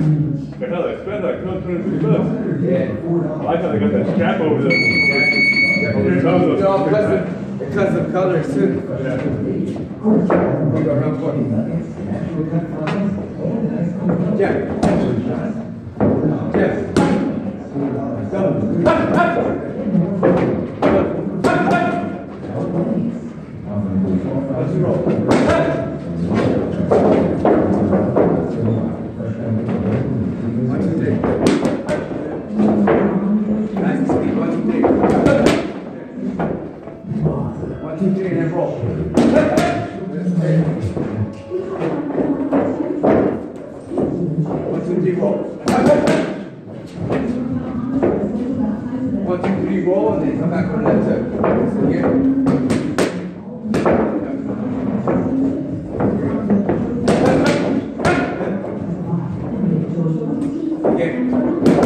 Spend like 250 bucks. Yeah. I thought they got that strap over there. Because of colors too. Yeah. Jeff. Roll and then come back on that tip. Again.